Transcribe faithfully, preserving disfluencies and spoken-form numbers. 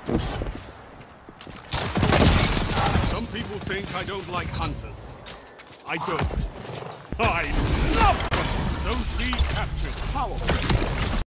Some people think I don't like hunters. I don't. I love them! Zone three captured. Powerful.